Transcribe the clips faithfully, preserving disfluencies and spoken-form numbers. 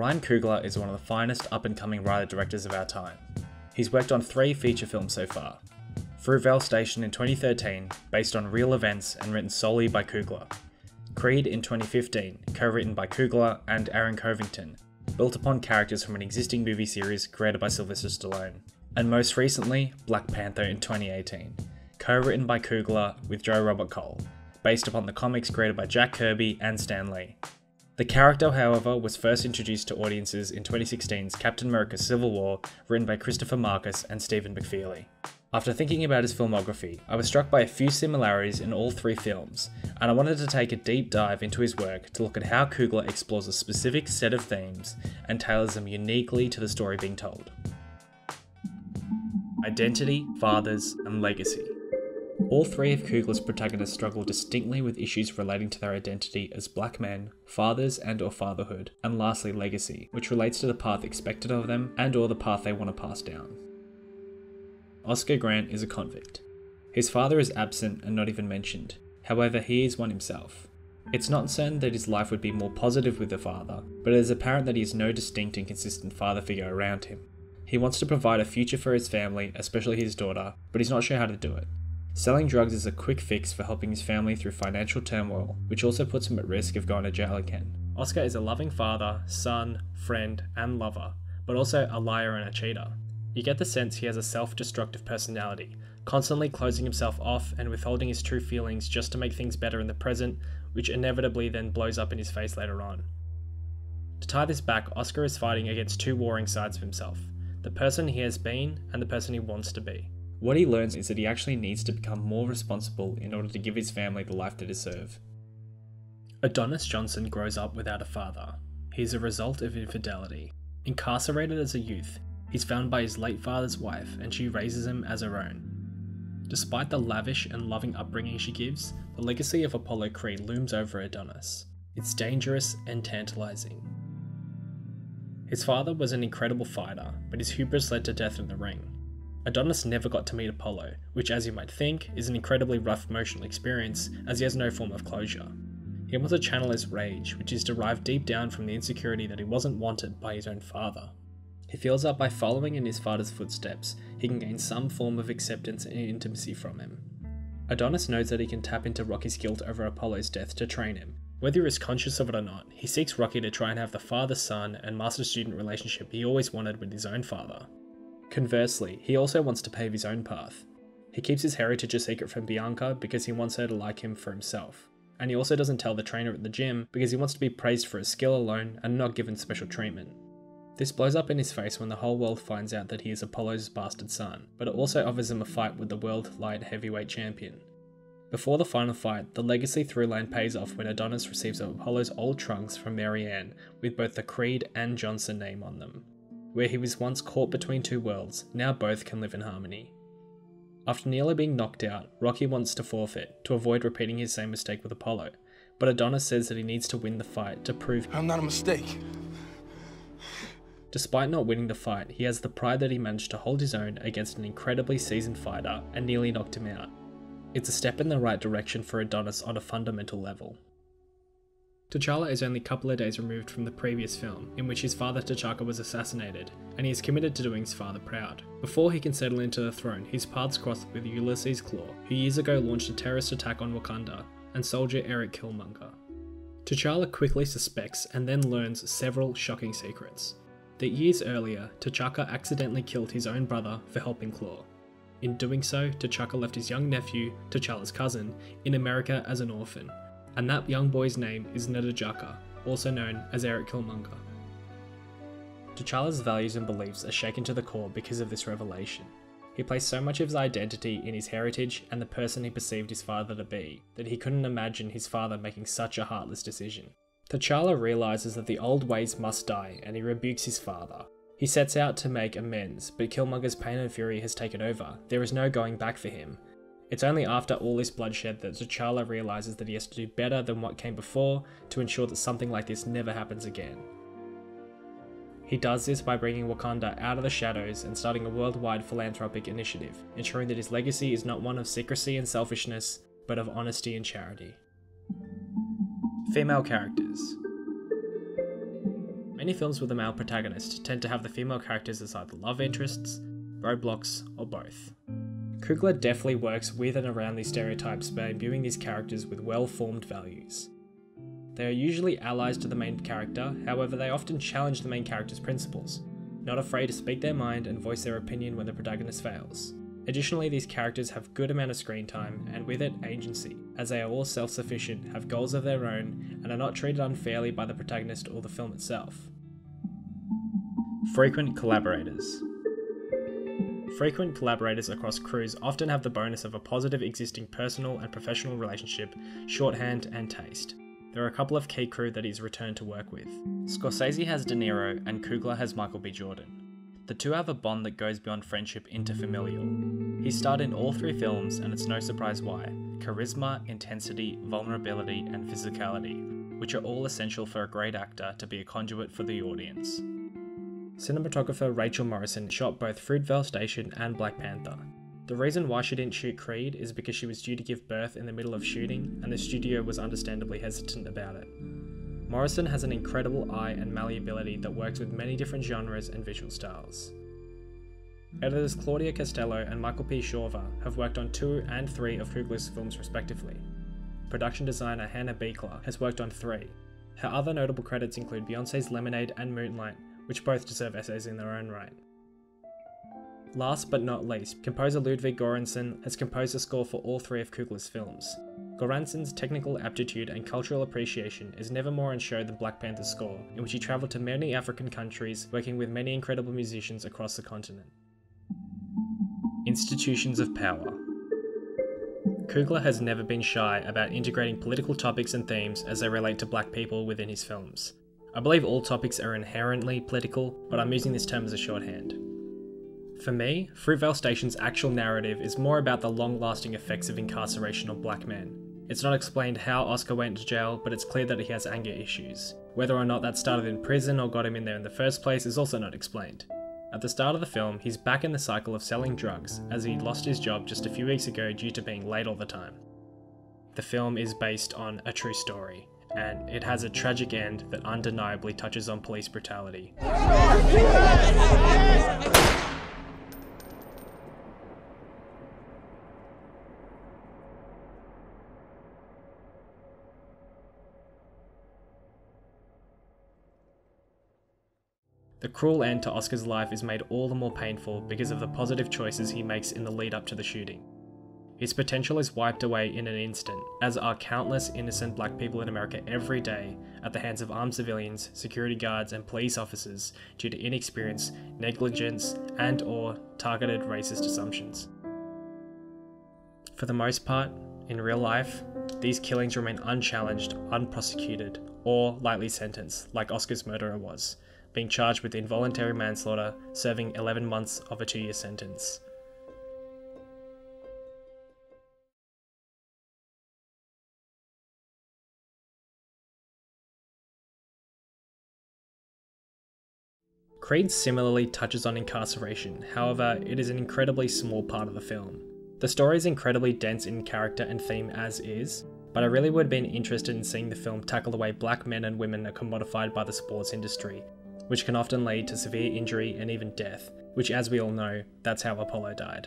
Ryan Coogler is one of the finest up-and-coming writer-directors of our time. He's worked on three feature films so far. Fruitvale Station in twenty thirteen, based on real events and written solely by Coogler. Creed in twenty fifteen, co-written by Coogler and Aaron Covington, built upon characters from an existing movie series created by Sylvester Stallone. And most recently, Black Panther in twenty eighteen, co-written by Coogler with Joe Robert Cole, based upon the comics created by Jack Kirby and Stan Lee. The character, however, was first introduced to audiences in twenty sixteen's Captain America Civil War, written by Christopher Marcus and Stephen McFeely. After thinking about his filmography, I was struck by a few similarities in all three films, and I wanted to take a deep dive into his work to look at how Coogler explores a specific set of themes and tailors them uniquely to the story being told. Identity, fathers, and legacy. All three of Coogler's protagonists struggle distinctly with issues relating to their identity as black men, fathers and or fatherhood, and lastly legacy, which relates to the path expected of them and or the path they want to pass down. Oscar Grant is a convict. His father is absent and not even mentioned, however he is one himself. It's not certain that his life would be more positive with the father, but it is apparent that he has no distinct and consistent father figure around him. He wants to provide a future for his family, especially his daughter, but he's not sure how to do it. Selling drugs is a quick fix for helping his family through financial turmoil, which also puts him at risk of going to jail again. Oscar is a loving father, son, friend, and lover, but also a liar and a cheater. You get the sense he has a self-destructive personality, constantly closing himself off and withholding his true feelings just to make things better in the present, which inevitably then blows up in his face later on. To tie this back, Oscar is fighting against two warring sides of himself, the person he has been and the person he wants to be. What he learns is that he actually needs to become more responsible in order to give his family the life they deserve. Adonis Johnson grows up without a father. He is a result of infidelity. Incarcerated as a youth, he's found by his late father's wife and she raises him as her own. Despite the lavish and loving upbringing she gives, the legacy of Apollo Creed looms over Adonis. It's dangerous and tantalizing. His father was an incredible fighter, but his hubris led to death in the ring. Adonis never got to meet Apollo, which as you might think, is an incredibly rough emotional experience as he has no form of closure. He wants to channel his rage, which is derived deep down from the insecurity that he wasn't wanted by his own father. He feels that by following in his father's footsteps, he can gain some form of acceptance and intimacy from him. Adonis knows that he can tap into Rocky's guilt over Apollo's death to train him. Whether he is conscious of it or not, he seeks Rocky to try and have the father-son and master-student relationship he always wanted with his own father. Conversely, he also wants to pave his own path. He keeps his heritage a secret from Bianca because he wants her to like him for himself. And he also doesn't tell the trainer at the gym because he wants to be praised for his skill alone and not given special treatment. This blows up in his face when the whole world finds out that he is Apollo's bastard son, but it also offers him a fight with the world light heavyweight champion. Before the final fight, the legacy throughline pays off when Adonis receives Apollo's old trunks from Mary Ann with both the Creed and Johnson name on them. Where he was once caught between two worlds, now both can live in harmony. After nearly being knocked out, Rocky wants to forfeit to avoid repeating his same mistake with Apollo, but Adonis says that he needs to win the fight to prove I'm not a mistake. Despite not winning the fight, he has the pride that he managed to hold his own against an incredibly seasoned fighter and nearly knocked him out. It's a step in the right direction for Adonis on a fundamental level. T'Challa is only a couple of days removed from the previous film, in which his father T'Chaka was assassinated, and he is committed to doing his father proud. Before he can settle into the throne, his paths cross with Ulysses Claw, who years ago launched a terrorist attack on Wakanda, and soldier Eric Killmonger. T'Challa quickly suspects and then learns several shocking secrets. That years earlier, T'Chaka accidentally killed his own brother for helping Claw. In doing so, T'Chaka left his young nephew, T'Challa's cousin, in America as an orphan. And that young boy's name is N'Jadaka, also known as Eric Killmonger. T'Challa's values and beliefs are shaken to the core because of this revelation. He placed so much of his identity in his heritage and the person he perceived his father to be, that he couldn't imagine his father making such a heartless decision. T'Challa realizes that the old ways must die and he rebukes his father. He sets out to make amends, but Killmonger's pain and fury has taken over. There is no going back for him. It's only after all this bloodshed that T'Challa realizes that he has to do better than what came before to ensure that something like this never happens again. He does this by bringing Wakanda out of the shadows and starting a worldwide philanthropic initiative, ensuring that his legacy is not one of secrecy and selfishness, but of honesty and charity. Female characters. Many films with a male protagonist tend to have the female characters as either love interests, roadblocks, or both. Coogler definitely works with and around these stereotypes by imbuing these characters with well-formed values. They are usually allies to the main character, however they often challenge the main character's principles, not afraid to speak their mind and voice their opinion when the protagonist fails. Additionally, these characters have good amount of screen time, and with it, agency, as they are all self-sufficient, have goals of their own, and are not treated unfairly by the protagonist or the film itself. Frequent collaborators. Frequent collaborators across crews often have the bonus of a positive existing personal and professional relationship, shorthand, and taste. There are a couple of key crew that he's returned to work with. Scorsese has De Niro and Coogler has Michael B. Jordan. The two have a bond that goes beyond friendship into familial. He starred in all three films, and it's no surprise why. Charisma, intensity, vulnerability, and physicality, which are all essential for a great actor to be a conduit for the audience. Cinematographer Rachel Morrison shot both Fruitvale Station and Black Panther. The reason why she didn't shoot Creed is because she was due to give birth in the middle of shooting, and the studio was understandably hesitant about it. Morrison has an incredible eye and malleability that works with many different genres and visual styles. Editors Claudia Costello and Michael P. Shorver have worked on two and three of Coogler's films respectively. Production designer Hannah Beekler has worked on three. Her other notable credits include Beyoncé's Lemonade and Moonlight, which both deserve essays in their own right. Last but not least, composer Ludwig Göransson has composed the score for all three of Coogler's films. Göransson's technical aptitude and cultural appreciation is never more on show than Black Panther's score, in which he travelled to many African countries, working with many incredible musicians across the continent. Institutions of power. Coogler has never been shy about integrating political topics and themes as they relate to black people within his films. I believe all topics are inherently political, but I'm using this term as a shorthand. For me, Fruitvale Station's actual narrative is more about the long-lasting effects of incarceration on black men. It's not explained how Oscar went to jail, but it's clear that he has anger issues. Whether or not that started in prison or got him in there in the first place is also not explained. At the start of the film, he's back in the cycle of selling drugs, as he lost his job just a few weeks ago due to being late all the time. The film is based on a true story, and it has a tragic end that undeniably touches on police brutality. The cruel end to Oscar's life is made all the more painful because of the positive choices he makes in the lead up to the shooting. His potential is wiped away in an instant, as are countless innocent black people in America every day at the hands of armed civilians, security guards, and police officers due to inexperience, negligence, and or targeted racist assumptions. For the most part, in real life, these killings remain unchallenged, unprosecuted, or lightly sentenced, like Oscar's murderer was, being charged with involuntary manslaughter, serving eleven months of a two-year sentence. Creed similarly touches on incarceration, however, it is an incredibly small part of the film. The story is incredibly dense in character and theme as is, but I really would have been interested in seeing the film tackle the way black men and women are commodified by the sports industry, which can often lead to severe injury and even death, which, as we all know, that's how Apollo died.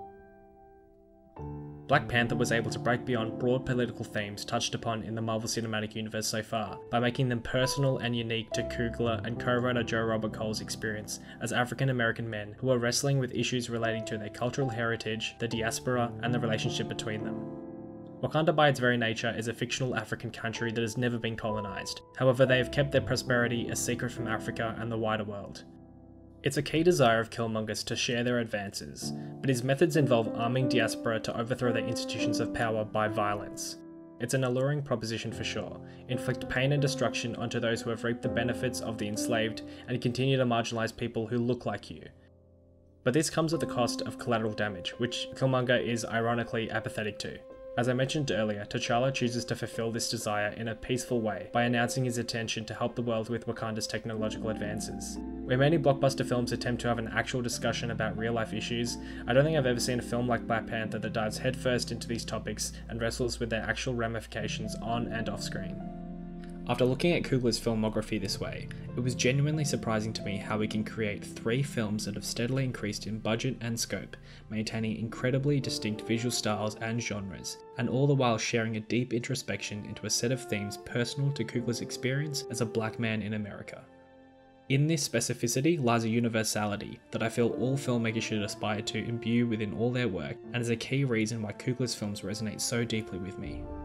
Black Panther was able to break beyond broad political themes touched upon in the Marvel Cinematic Universe so far, by making them personal and unique to Coogler and co-writer Joe Robert Cole's experience as African American men who are wrestling with issues relating to their cultural heritage, the diaspora, and the relationship between them. Wakanda by its very nature is a fictional African country that has never been colonized. However, they have kept their prosperity a secret from Africa and the wider world. It's a key desire of Killmonger's to share their advances, but his methods involve arming diaspora to overthrow their institutions of power by violence. It's an alluring proposition for sure. Inflict pain and destruction onto those who have reaped the benefits of the enslaved and continue to marginalize people who look like you. But this comes at the cost of collateral damage, which Killmonger is ironically apathetic to. As I mentioned earlier, T'Challa chooses to fulfill this desire in a peaceful way by announcing his intention to help the world with Wakanda's technological advances. Where many blockbuster films attempt to have an actual discussion about real-life issues, I don't think I've ever seen a film like Black Panther that dives headfirst into these topics and wrestles with their actual ramifications on and off screen. After looking at Coogler's filmography this way, it was genuinely surprising to me how we can create three films that have steadily increased in budget and scope, maintaining incredibly distinct visual styles and genres, and all the while sharing a deep introspection into a set of themes personal to Coogler's experience as a black man in America. In this specificity lies a universality that I feel all filmmakers should aspire to imbue within all their work, and is a key reason why Coogler's films resonate so deeply with me.